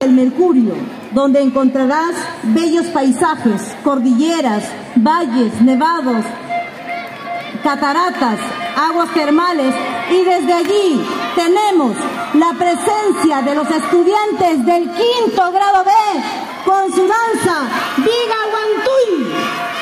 El Mercurio, donde encontrarás bellos paisajes, cordilleras, valles, nevados, cataratas, aguas termales, y desde allí tenemos la presencia de los estudiantes del quinto grado B con su danza Viga Huantuy.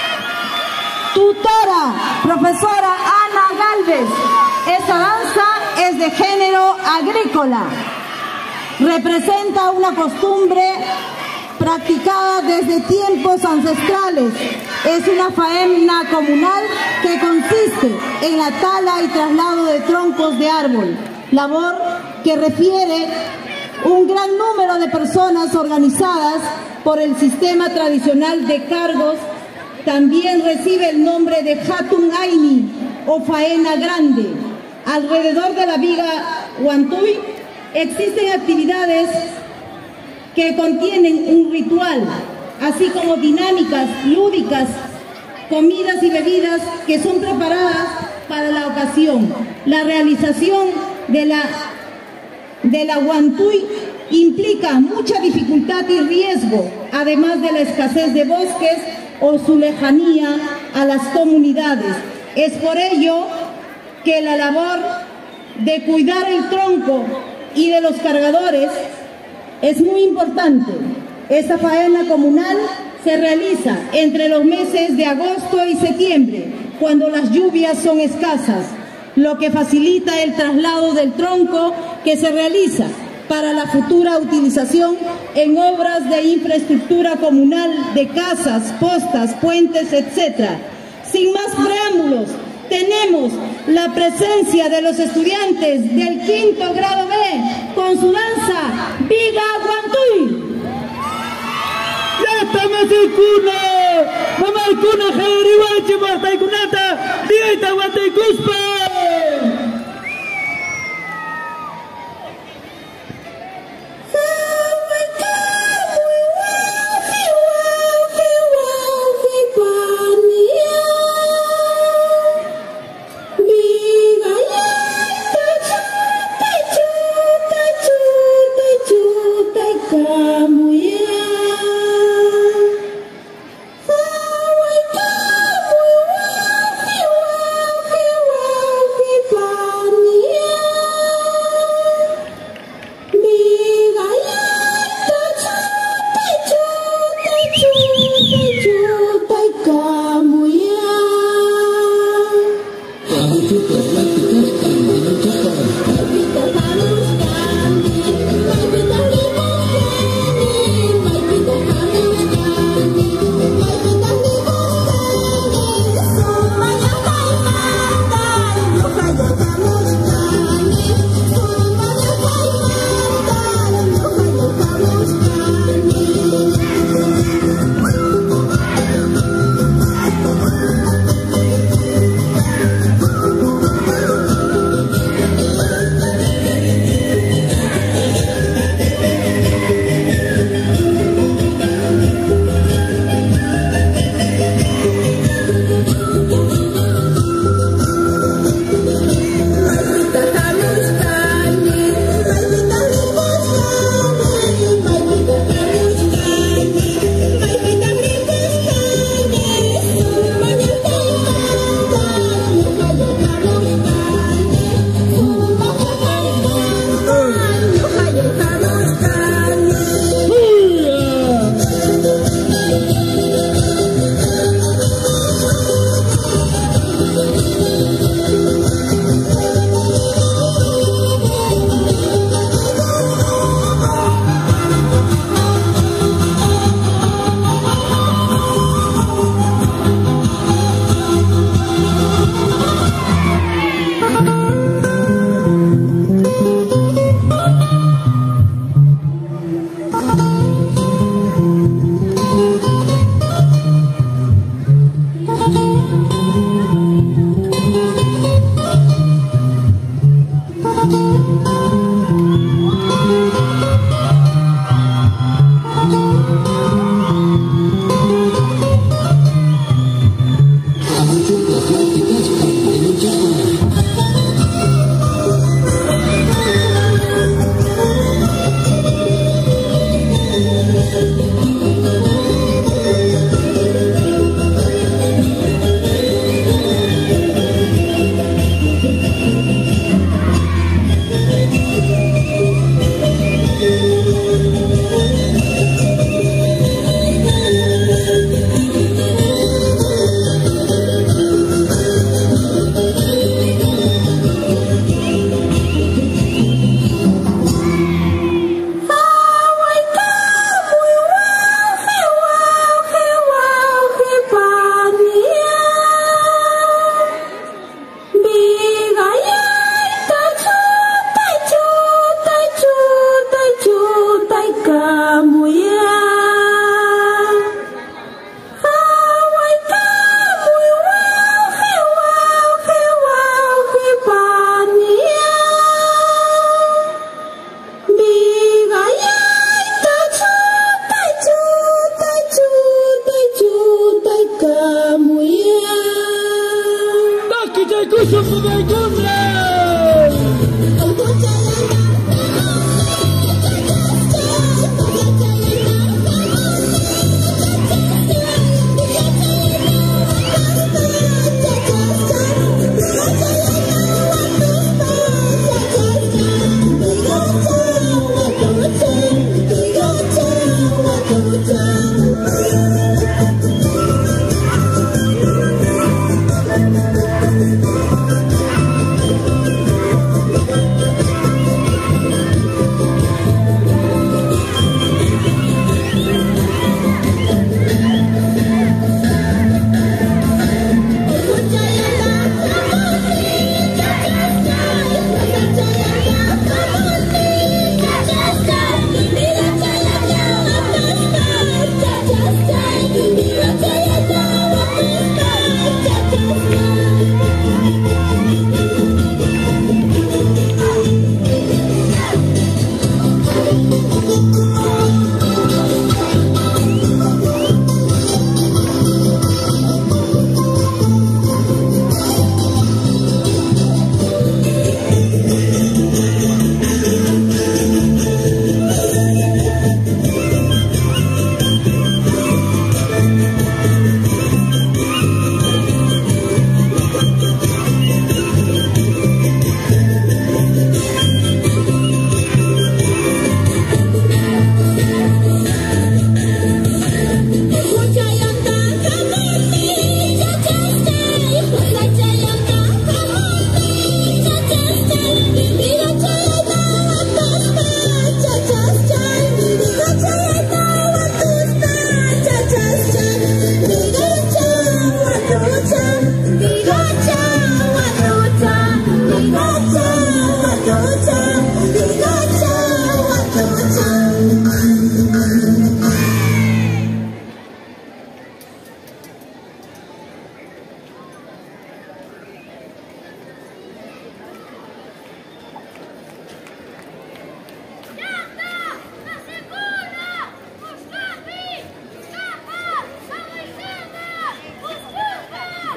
Tutora, profesora Ana Galvez. Esta danza es de género agrícola. Representa una costumbre practicada desde tiempos ancestrales. Es una faena comunal que consiste en la tala y traslado de troncos de árbol, labor que refiere un gran número de personas organizadas por el sistema tradicional de cargos. También recibe el nombre de Hatun Aini o faena grande. Alrededor de la Viga Huantuy existen actividades que contienen un ritual, así como dinámicas lúdicas, comidas y bebidas que son preparadas para la ocasión. La realización de la Huantuy implica mucha dificultad y riesgo, además de la escasez de bosques o su lejanía a las comunidades. Es por ello que la labor de cuidar el tronco y de los cargadores es muy importante. Esta faena comunal se realiza entre los meses de agosto y septiembre, cuando las lluvias son escasas, lo que facilita el traslado del tronco que se realiza para la futura utilización en obras de infraestructura comunal de casas, postas, puentes, etc. Sin más preámbulos, tenemos la presencia de los estudiantes del quinto grado B con su danza Viga Huantuy. Ya estamos en cuna, mamá en cuna, jeriwache, marta y cunata, dieta, guata y cuspa.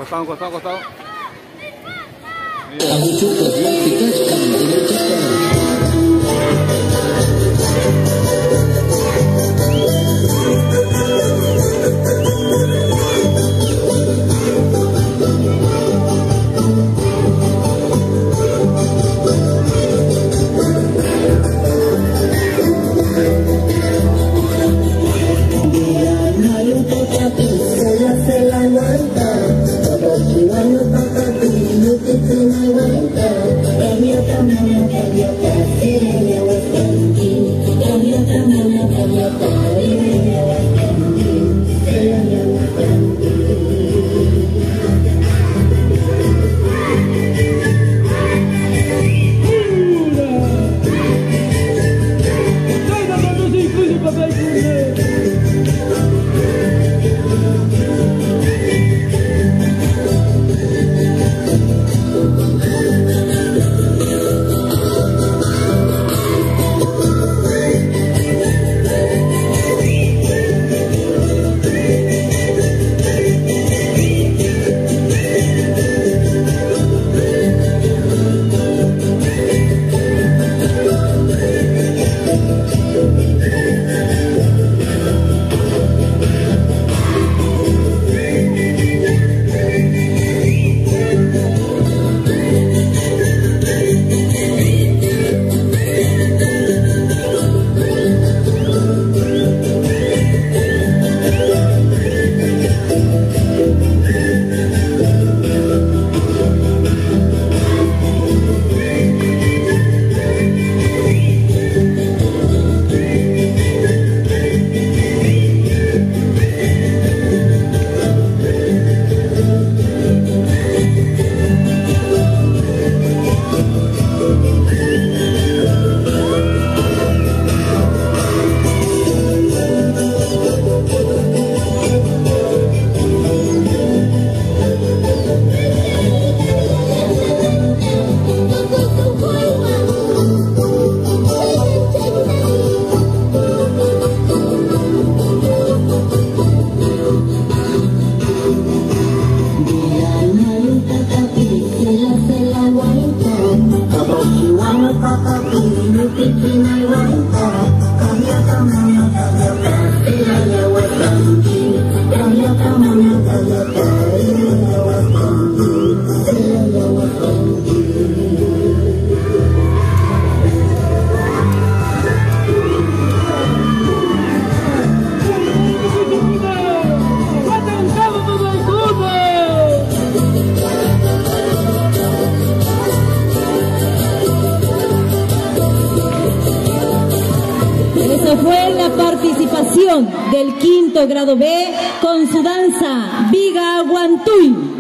Costado. Fue la participación del quinto grado B con su danza Viga Guantuy.